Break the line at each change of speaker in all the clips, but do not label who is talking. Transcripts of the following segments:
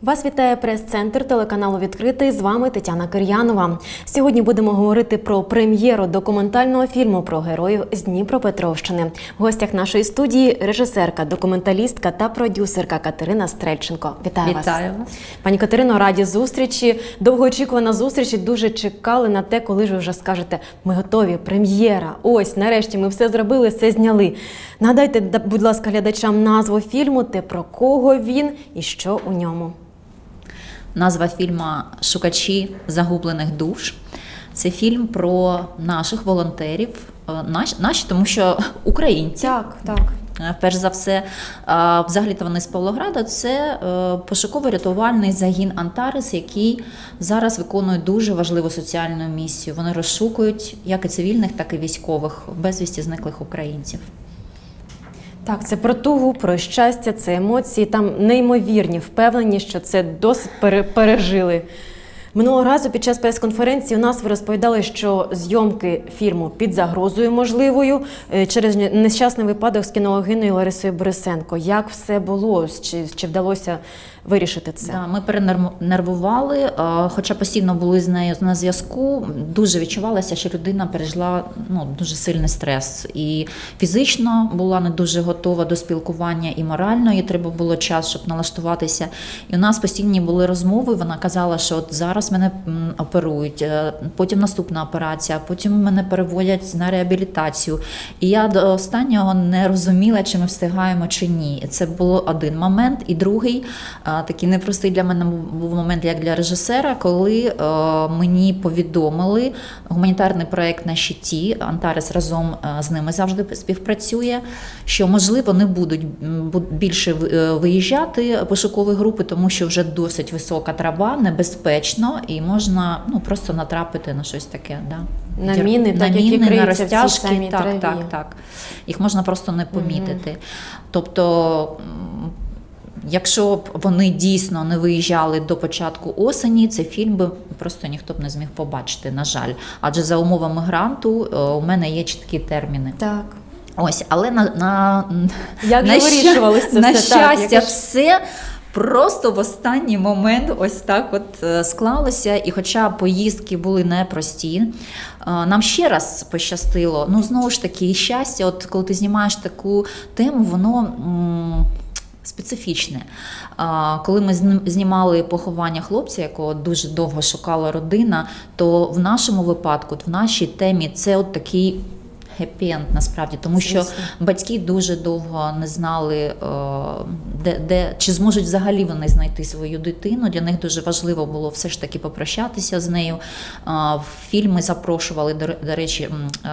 Вас вітає прес-центр телеканалу «Відкритий». З вами Тетяна Кир'янова. Сьогодні будемо говорити про прем'єру документального фільму про героїв з Дніпропетровщини. В гостях нашої студії режисерка, документалістка та продюсерка Катерина Стрельченко. Вітаю вас.
Вітаю вас.
Пані Катерино, раді зустрічі. Довгоочікувана зустріч і дуже чекали на те, коли ж ви вже скажете, ми готові, прем'єра. Ось, нарешті, ми все зробили, все зняли. Нагадайте, будь ласка, глядачам назву фільму, те про кого він і що у ньому.
Назва фільму «Шукачі загублених душ». Це фільм про наших волонтерів, наші, тому що українці.
Так.
Перш за все, взагалі-то вони з Павлограда, це пошуково-рятувальний загін «Антарес», який зараз виконує дуже важливу соціальну місію. Вони розшукують як і цивільних, так і військових, безвісті зниклих українців.
Так, це про тугу, про щастя, це емоції, там неймовірні, впевнені, що це досить пережили. Минулого разу під час прес-конференції у нас ви розповідали, що зйомки фільму під загрозою можливою через нещасний випадок з кінологиною Ларисою Борисенко. Як все було? Чи вдалося вирішити це?
Да, ми перенервували, хоча постійно були з нею на зв'язку. Дуже відчувалося, що людина пережила дуже сильний стрес. І фізично була не дуже готова до спілкування, і морально, їй треба було час, щоб налаштуватися. І у нас постійні були розмови, вона казала, що от зараз мене оперують, потім наступна операція, потім мене переводять на реабілітацію. І я до останнього не розуміла, чи ми встигаємо, чи ні. Це був один момент. І другий, такий непростий для мене був момент, як для режисера, коли мені повідомили гуманітарний проєкт на щиті, «Антарес» разом з ними завжди співпрацює, що, можливо, не будуть більше виїжджати пошукові групи, тому що вже досить висока трава, небезпечно, і можна просто натрапити на щось таке. Да?
На міни,
на розтяжки, так. Їх можна просто не помітити. Тобто, якщо б вони дійсно не виїжджали до початку осені, цей фільм би просто ніхто б не зміг побачити, на жаль. Адже за умовами гранту у мене є чіткі терміни.
Так.
Ось, але
на
щастя, все просто в останній момент ось так от склалося. І хоча поїздки були непрості, нам ще раз пощастило. Знову ж таки, щастя, от коли ти знімаєш таку тему, воно специфічне. Коли ми знімали поховання хлопця, якого дуже довго шукала родина, то в нашому випадку, в нашій темі, це от такий хеппі-енд насправді, тому що батьки дуже довго не знали, чи зможуть взагалі вони знайти свою дитину. Для них дуже важливо було все ж таки попрощатися з нею. В фільми запрошували, до речі,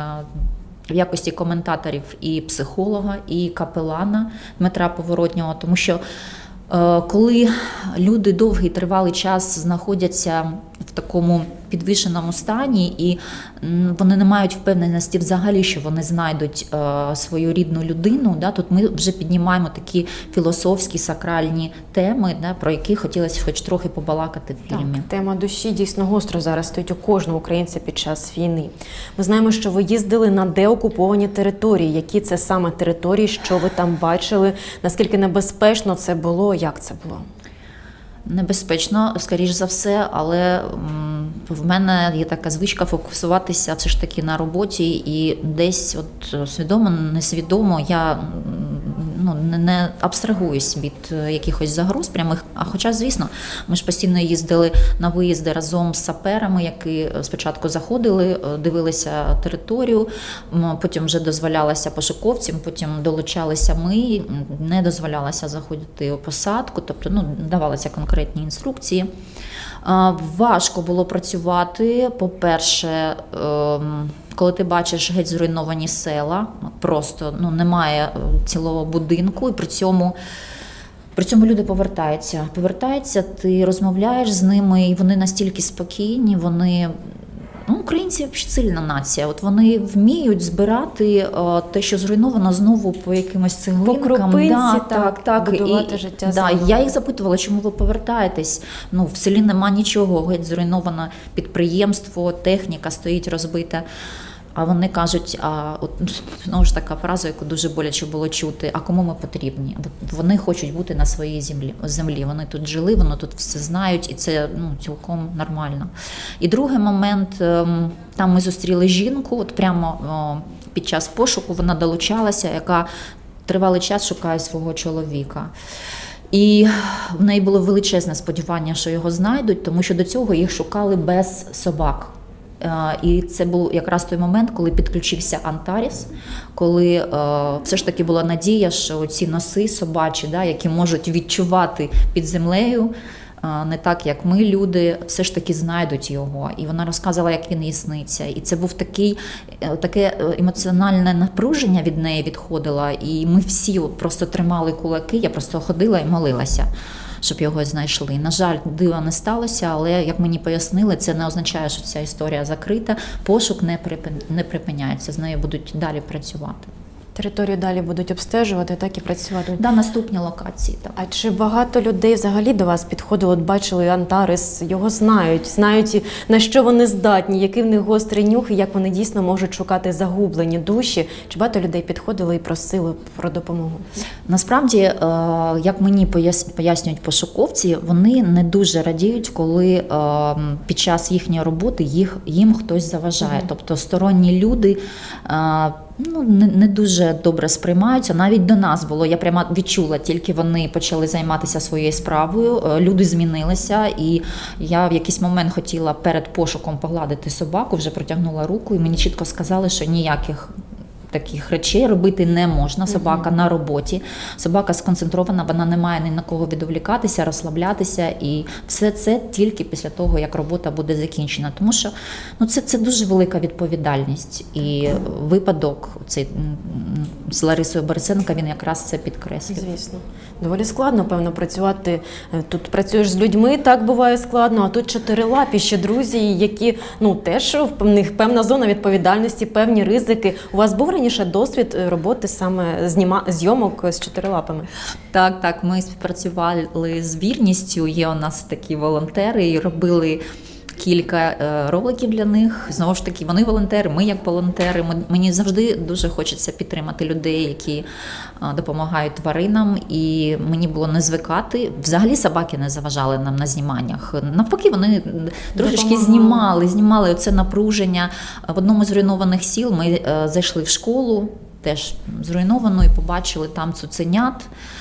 в якості коментаторів і психолога, і капелана Дмитра Поворотнього, тому що коли люди довгий тривалий час знаходяться в такому підвішеному стані, і вони не мають впевненості взагалі, що вони знайдуть свою рідну людину, тут ми вже піднімаємо такі філософські, сакральні теми, про які хотілося хоч трохи побалакати в фільмі.
Так, тема душі дійсно гостро зараз стоїть у кожного українця під час війни. Ми знаємо, що ви їздили на деокуповані території. Які це саме території, що ви там бачили, наскільки небезпечно це було, як це було?
Небезпечно, скоріш за все, але в мене є така звичка фокусуватися все ж таки на роботі, і десь от свідомо, несвідомо я не абстрагуюсь від якихось загроз прямих. А хоча, звісно, ми ж постійно їздили на виїзди разом з саперами, які спочатку заходили, дивилися територію, потім вже дозволялося пошуковцям, потім долучалися ми, не дозволялося заходити у посадку, тобто давалися конкретні інструкції. Важко було працювати, по-перше, коли ти бачиш геть зруйновані села, просто немає цілого будинку, і при цьому люди повертаються, ти розмовляєш з ними, і вони настільки спокійні, вони... Українці сильна нація. От вони вміють збирати те, що зруйновано, знову по якимось цеглинкам.
По крупинці, будувати життя заново.
Я їх запитувала, чому ви повертаєтесь? В селі нема нічого, геть зруйноване підприємство, техніка стоїть розбита. А вони кажуть, знову ж така фраза, яку дуже боляче було чути, а кому ми потрібні? Вони хочуть бути на своїй землі. Вони тут жили, вони тут все знають, і це цілком нормально. І другий момент, там ми зустріли жінку, от прямо під час пошуку вона долучалася, яка тривалий час шукає свого чоловіка. І в неї було величезне сподівання, що його знайдуть, тому що до цього їх шукали без собак. І це був якраз той момент, коли підключився Антаріс, коли все ж таки була надія, що ці носи собачі, які можуть відчувати під землею, не так, як ми, люди, все ж таки знайдуть його. І вона розказала, як він їй сниться. І це був таке емоціональне напруження від неї відходило. І ми всі просто тримали кулаки, я просто ходила і молилася, щоб його знайшли. На жаль, дива не сталося, але, як мені пояснили, це не означає, що ця історія закрита. Пошук не припиняється, з нею будуть далі працювати.
Територію далі будуть обстежувати, так і працювати?
Да, наступні локації. Так.
А чи багато людей взагалі до вас підходило, от бачили Антарис, його знають, на що вони здатні, який в них гострий нюх і як вони дійсно можуть шукати загублені душі? Чи багато людей підходили і просили про допомогу?
Насправді, як мені пояснюють пошуковці, вони не дуже радіють, коли під час їхньої роботи їм хтось заважає. Тобто сторонні люди не дуже добре сприймаються. Навіть до нас було, я прямо відчула, тільки вони почали займатися своєю справою, люди змінилися, і я в якийсь момент хотіла перед пошуком погладити собаку, вже протягнула руку, і мені чітко сказали, що ніяких таких речей робити не можна. Собака на роботі, собака сконцентрована, вона не має ні на кого відволікатися, розслаблятися, і все це тільки після того, як робота буде закінчена. Тому що це дуже велика відповідальність. І випадок цей з Ларисою Борисенко, він якраз це підкреслює.
Звісно. Доволі складно, певно, працювати. Тут працюєш з людьми, так буває складно, а тут чотирилапі ще друзі, які, теж в них певна зона відповідальності, певні ризики. У вас був раніше досвід роботи саме зйомок з чотирилапами?
Так, ми співпрацювали з Вірністю, є у нас такі волонтери, і робили кілька роликів для них. Знову ж таки, вони волонтери, ми як волонтери. Мені завжди дуже хочеться підтримати людей, які допомагають тваринам, і мені було не звикати. Взагалі собаки не заважали нам на зніманнях. Навпаки, вони трошечки знімали оце напруження. В одному з зруйнованих сіл ми зайшли в школу, теж зруйновану, і побачили там цуценят.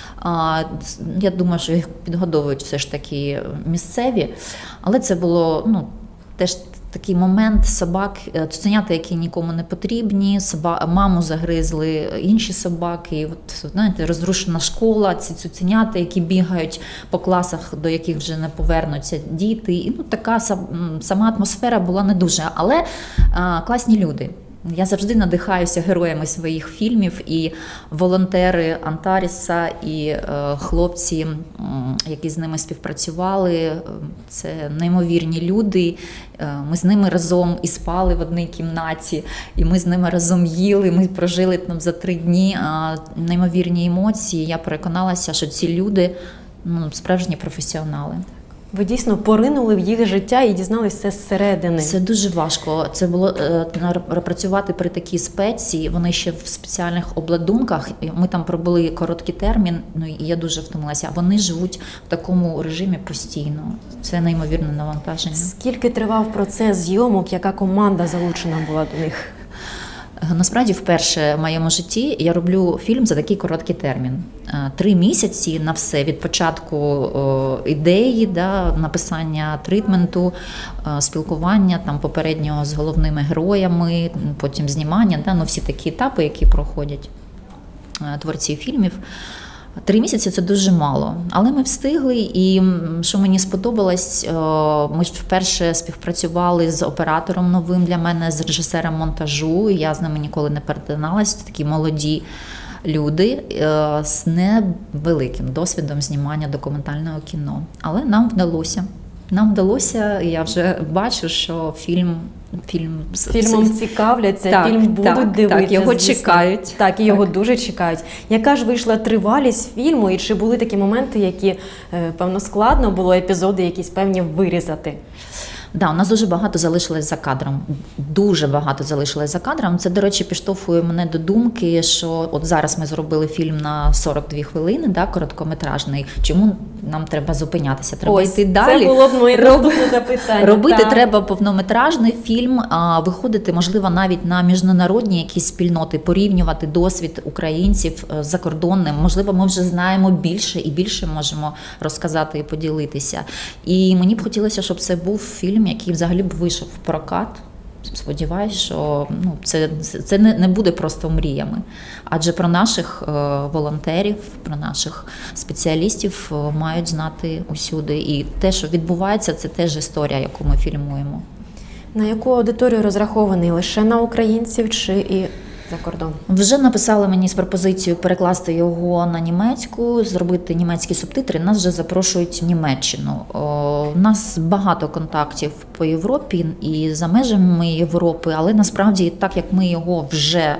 Я думаю, що їх підгодовують все ж таки місцеві, але це було теж такий момент собак, цуценята, які нікому не потрібні, маму загризли інші собаки, розрушена школа, ці цуценята, які бігають по класах, до яких вже не повернуться діти. І така сама атмосфера була не дуже, але класні люди. Я завжди надихаюся героями своїх фільмів, і волонтери Антаріса, і хлопці, які з ними співпрацювали, це неймовірні люди. Ми з ними разом і спали в одній кімнаті, і ми з ними разом їли, ми прожили там за 3 дні неймовірні емоції. Я переконалася, що ці люди справжні професіонали.
Ви дійсно поринули в їх життя і дізналися все зсередини.
Це дуже важко. Це було працювати при такій спеці. Вони ще в спеціальних обладунках. Ми там пробули короткий термін, і я дуже втомилася. А вони живуть в такому режимі постійно. Це неймовірне навантаження.
Скільки тривав процес зйомок, яка команда залучена була до них?
Насправді, вперше в моєму житті я роблю фільм за такий короткий термін. 3 місяці на все, від початку ідеї, написання тритменту, спілкування попереднього з головними героями, потім знімання, всі такі етапи, які проходять творці фільмів. 3 місяці – це дуже мало, але ми встигли, і що мені сподобалось, ми вперше співпрацювали з оператором новим для мене, з режисером монтажу, я з ними ніколи не перетиналась, такі молоді люди з невеликим досвідом знімання документального кіно, але нам вдалося, я вже бачу, що фільмом
цікавляться, фільм будуть дивитися.
Так, його чекають.
Так, і його дуже чекають. Яка ж вийшла тривалість фільму, і чи були такі моменти, які, певно, складно було епізоди якісь певні вирізати?
Да, у нас дуже багато залишилось за кадром. Дуже багато залишилось за кадром. Це, до речі, підштовхує мене до думки, що от зараз ми зробили фільм на 42 хвилини, да, короткометражний. Чому нам треба зупинятися? Треба йти далі.
Це було б моє наступне запитання.
Робити треба повнометражний фільм, виходити, можливо, навіть на міжнародні якісь спільноти, порівнювати досвід українців з закордонним. Можливо, ми вже знаємо більше і більше можемо розказати і поділитися. І мені б хотілося, щоб це був фільм, який взагалі б вийшов в прокат. Сподіваюсь, що це не буде просто мріями. Адже про наших волонтерів, про наших спеціалістів мають знати усюди. І те, що відбувається, це теж історія, яку ми фільмуємо.
На яку аудиторію розрахований? Лише на українців чи і за кордон?
Вже написали мені з пропозицією перекласти його на німецьку, зробити німецькі субтитри. Нас вже запрошують в Німеччину. У нас багато контактів по Європі і за межами Європи, але насправді, так як ми його вже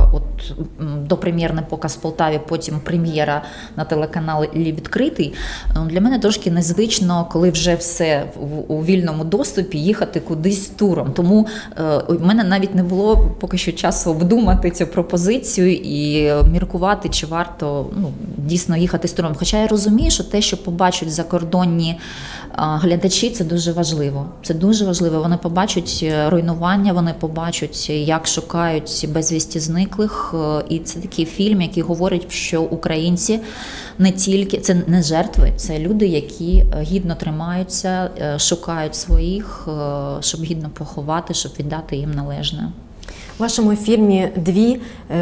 допрем'єрний показ в Полтаві, потім прем'єра на телеканалі «Відкритий», для мене трошки незвично, коли вже все у вільному доступі, їхати кудись з туром. Тому в мене навіть не було поки що часу обдумати цю пропозицію і міркувати, чи варто дійсно їхати з туром. Хоча я розумію, що те, що побачать закордонні глядачі, це дуже важливо. Це дуже важливо. Вони побачать руйнування, вони побачать, як шукають безвісті зниклих. І це такий фільм, який говорить, що українці не тільки, це не жертви, це люди, які гідно тримаються, шукають своїх, щоб гідно поховати, щоб віддати їм належне.
У вашому фільмі дві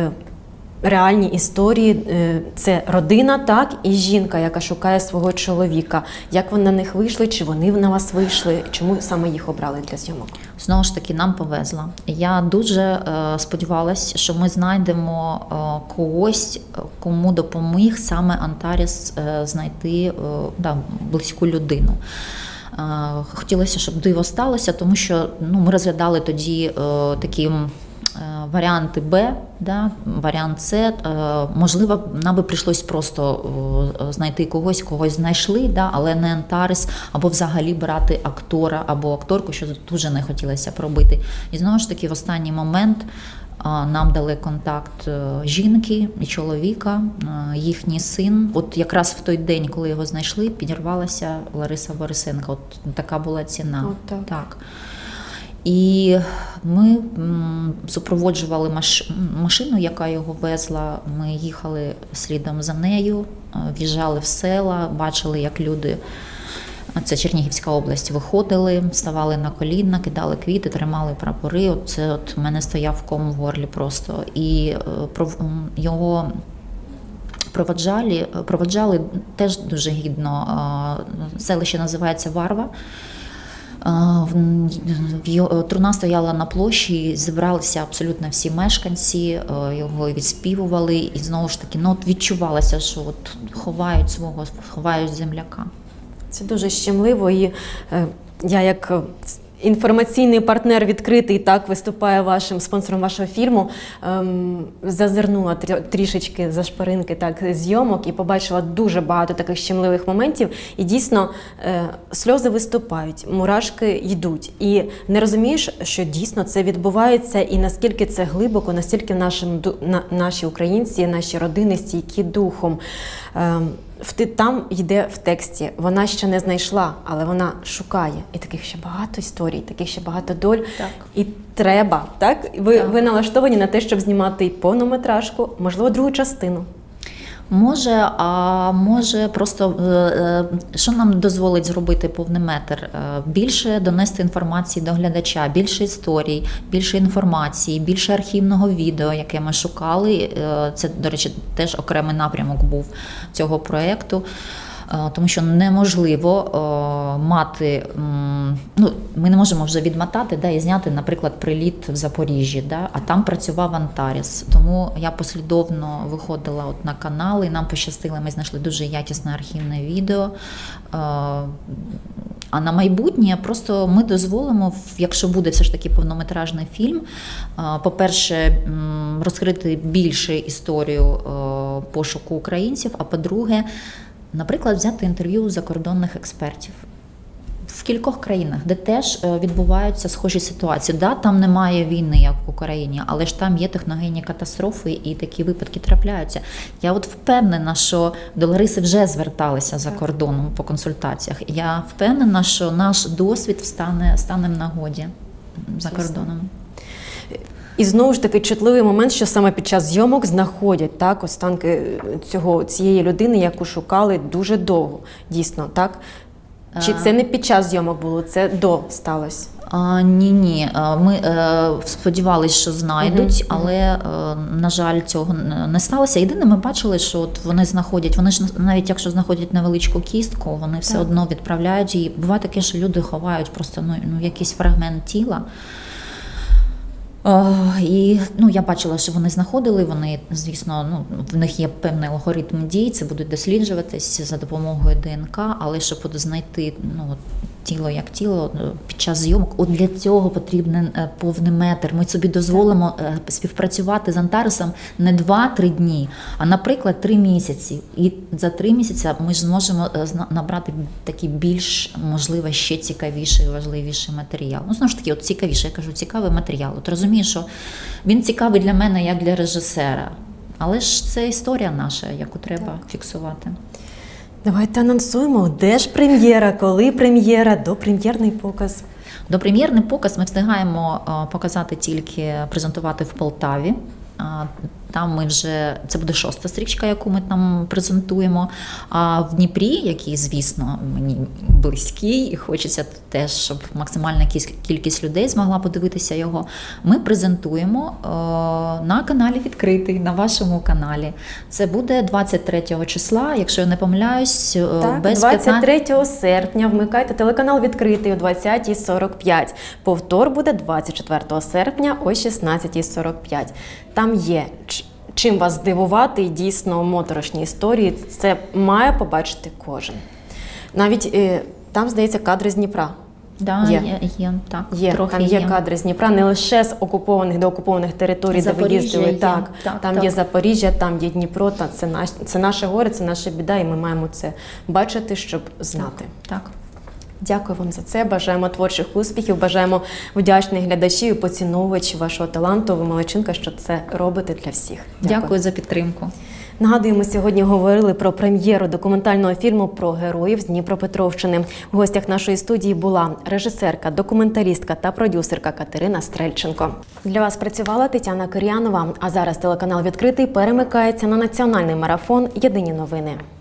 реальні історії. Це родина, так, і жінка, яка шукає свого чоловіка. Як ви на них вийшли, чи вони на вас вийшли, чому саме їх обрали для зйомок?
Знову ж таки, нам повезло. Я дуже сподівалася, що ми знайдемо когось, кому допоміг саме Антарес знайти близьку людину. Хотілося, щоб диво сталося, тому що ми розглядали тоді такі варіанти Б, варіант С. Можливо, нам би прийшлось просто знайти когось, когось знайшли, але не Антарес, або взагалі брати актора або акторку, що дуже не хотілося б робити. І знову ж таки, в останній момент нам дали контакт жінки і чоловіка, їхній син. От якраз в той день, коли його знайшли, підірвалася Лариса Борисенко. От така була ціна.
От так.
І ми супроводжували машину, яка його везла. Ми їхали слідом за нею, в'їжджали в села, бачили, як люди, це Чернігівська область, виходили, ставали на коліна, кидали квіти, тримали прапори. Оце в мене стояв ком в горлі просто. І його проводжали теж дуже гідно. Селище називається Варва. Труна стояла на площі, зібралися абсолютно всі мешканці, його відспівували, і знову ж таки, відчувалося, що ховають земляка.
Це дуже щемливо, і я як інформаційний партнер «Відкритий», так, виступає вашим спонсором вашого фільму, зазирнула трішечки за шпаринки, так, зйомок і побачила дуже багато таких щемливих моментів. І дійсно сльози виступають, мурашки йдуть. І не розумієш, що дійсно це відбувається і наскільки це глибоко, настільки наші українці, наші родини стійкі духом. Там йде в тексті, вона ще не знайшла, але вона шукає. І таких ще багато історій, таких ще багато доль.
Так.
І треба, так? Ви налаштовані на те, щоб знімати повнометражку, можливо, другу частину.
Може, а може просто, що нам дозволить зробити повний метр? Більше донести інформації до глядача, більше історій, більше інформації, більше архівного відео, яке ми шукали. Це, до речі, теж окремий напрямок був цього проєкту. Тому що неможливо мати, ми не можемо вже відмотати і зняти, наприклад, приліт в Запоріжжі, а там працював Антарес. Тому я послідовно виходила на канали, нам пощастило, ми знайшли дуже якісне архівне відео. А на майбутнє просто ми дозволимо, якщо буде все ж таки повнометражний фільм, по-перше, розкрити більше історію пошуку українців, а по-друге, наприклад, взяти інтерв'ю у закордонних експертів. в кількох країнах, де теж відбуваються схожі ситуації. Да, там немає війни, як в Україні, але ж там є техногенні катастрофи і такі випадки трапляються. Я от впевнена, що до Лариси вже зверталися за кордоном по консультаціях. Я впевнена, що наш досвід стане в нагоді за кордоном.
І знову ж таки чутливий момент, що саме під час зйомок знаходять так останки цієї людини, яку шукали дуже довго. Дійсно, так? Чи це не під час зйомок було, це до сталося?
Ні. Ми сподівалися, що знайдуть, але, на жаль, цього не сталося. Єдине, ми бачили, що от вони ж навіть якщо знаходять невеличку кістку, вони все одно відправляють її. Буває таке, що люди ховають просто якийсь фрагмент тіла. І я бачила, що вони знаходили, вони, звісно, в них є певний алгоритм дій, це будуть досліджуватись за допомогою ДНК, але щоб знайти тіло як тіло під час зйомок, от для цього потрібен повний метр. Ми собі дозволимо співпрацювати з Антаресом не 2-3 дні, а, наприклад, 3 місяці. І за 3 місяці ми ж зможемо набрати такий більш, можливо, ще цікавіший, важливіший матеріал. Знову ж таки, от цікавіший, я кажу, цікавий матеріал. От розумію, що він цікавий для мене, як для режисера. Але ж це історія наша, яку треба фіксувати.
Давайте анонсуємо, де ж прем'єра, коли прем'єра, допрем'єрний показ.
Допрем'єрний показ ми встигаємо показати тільки, презентувати в Полтаві. Там це буде 6-та стрічка, яку ми там презентуємо. А в Дніпрі, який, звісно, мені близький, і хочеться теж, щоб максимальна кількість людей змогла подивитися його, ми презентуємо на каналі «Відкритий», на вашому каналі. Це буде 23 числа, якщо я не помиляюсь, без
23 серпня вмикайте телеканал «Відкритий» о 20:45. Повтор буде 24 серпня о 16:45. Там є чим вас здивувати, і дійсно моторошні історії. Це має побачити кожен. Навіть там, здається, кадри з Дніпра. Там є кадри з Дніпра, не лише з окупованих, деокупованих територій, де ви їздили. Там є Запоріжжя, там є Дніпро, це наше горе, це наша біда, і ми маємо це бачити, щоб знати.
Так.
Дякую вам за це, бажаємо творчих успіхів, бажаємо вдячних глядачів і поціновувачів вашого таланту. Ви молодчинка, що це робите для всіх.
Дякую за підтримку.
Нагадую, ми сьогодні говорили про прем'єру документального фільму про героїв з Дніпропетровщини. В гостях нашої студії була режисерка, документалістка та продюсерка Катерина Стрельченко. Для вас працювала Тетяна Кир'янова, а зараз телеканал «Відкритий» перемикається на національний марафон «Єдині новини».